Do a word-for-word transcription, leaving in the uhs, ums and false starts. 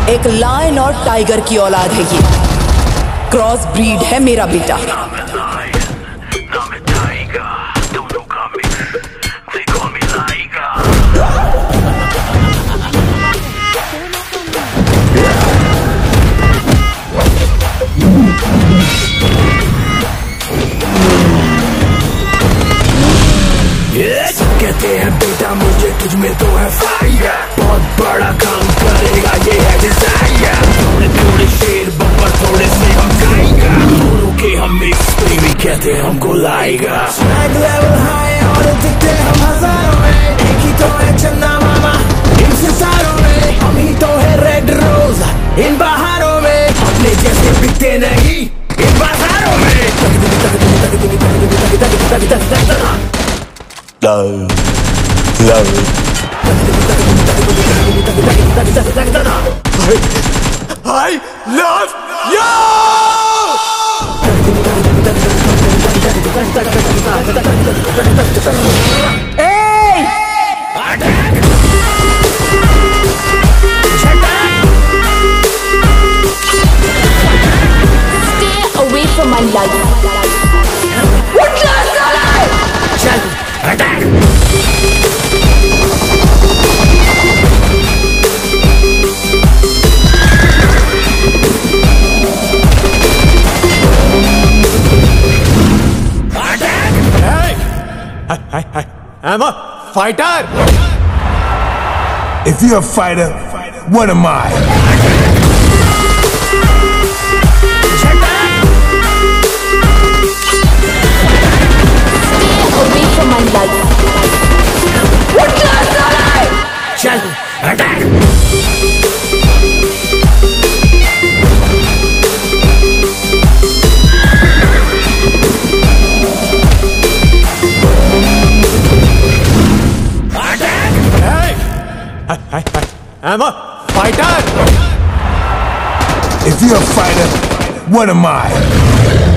एक लायन और टाइगर की औलाद है ये। क्रॉस ब्रीड है मेरा बेटा। कहते हैं बेटा मुझे तुझ में तो है फायर, बहुत बड़ा काम करेगा ये है डिजायर। थोड़े थोड़े शेर बब्बर थोड़े से हम गाएगा, दोनों के हम मिक्स बेबी कहते हैं हमको लाएगा। स्वैग लेवल हाई और दिखते हम हजारों में, एक ही तो है चंदा मामा इन सितारों में, हम ही तो है रेड रोज इन बहारों में, अपने जैसे बिकते नहीं इन बाजारों में। Love, love. I, I love you! Hey! Attack! Stay away from my life. What the hell? Attack! Attack! Hey! I, I, I, I'm a fighter! If you're a fighter, what am I? Away from my life. What the hell? Chal, attack! Attack! Hey! I, I, I, I'm a fighter! If you're a fighter, what am I?